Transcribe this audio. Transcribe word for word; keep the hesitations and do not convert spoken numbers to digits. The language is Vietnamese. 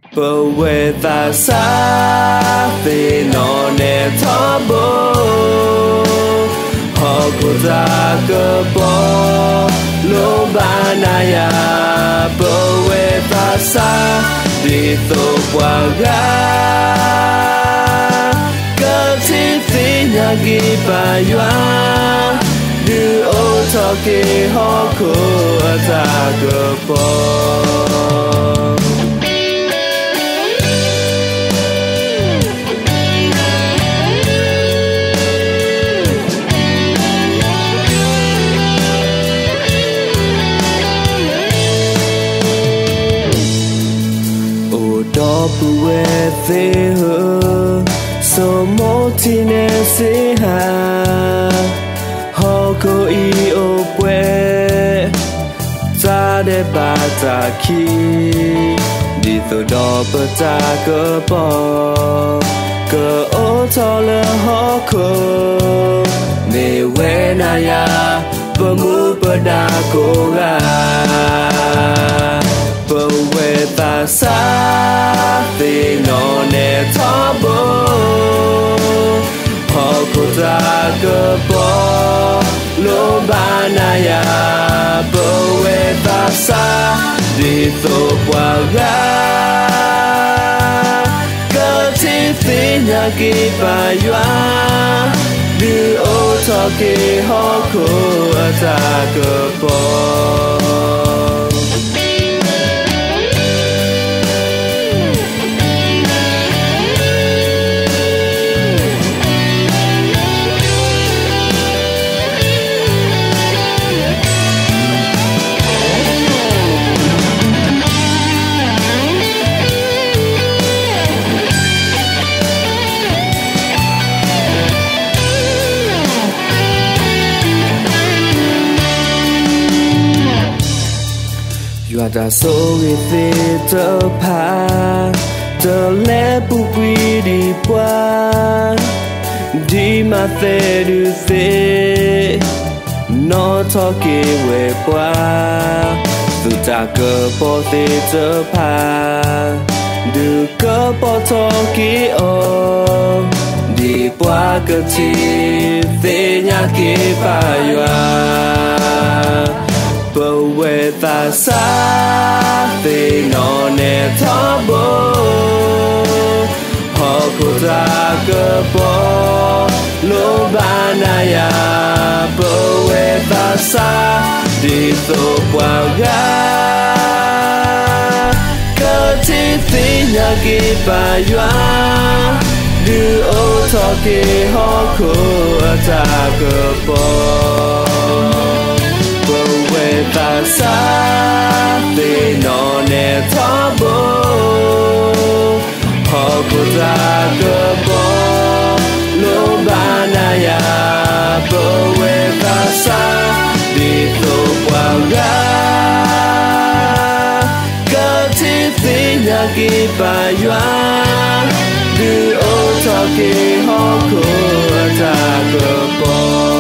bờ quê ta xa thì nó nè thó bố họ của ta cơ bó lô ba na ya bờ quê ta xa đi tổ qua gà cơ chi tí nhà ghi bà yoa đưa ô cho kê họ của ta cơ bó bùi thế hơ số mốt thì nè sẽ hà họ có ý ô quê ta để bà ta khi đi từ đó bờ ta cơ bò cơ ô cho lỡ họ khờ mê quê na ya bờ mũ bờ đà cố gà bờ quê ta xa thì nó nè thó bố họ cô ta cơ bó lô ba na ya bờ quê ta xa đi tổ qua gà cơ chi phí nhà kỳ bà yoa đưa ô cho kỳ họ cô ta cơ bó đã số người về tớ pa tớ lẽ bu quy đi qua đi mà thế được thế nó cho kê về qua từ ta cơ bỏ thế tớ pa được cơ bỏ cho kê ô đi qua cơ chi thế nhà kê pa yoa bờ quê ta xa thì nó nè thó bố họ của ta cơ bó lô ba na ya bờ quê ta xa đi tổ qua gà cơ chi tí nhà ghi bà yoa đưa ô cho kê họ của ta cơ bó ta xa thì nó nè thó bố họ của ta cơ bó lô ba na ya bờ quê ta xa đi tổ qua gà cơ chi phí nhà ghi bà yoa đưa ô cho kê họ của ta cơ bó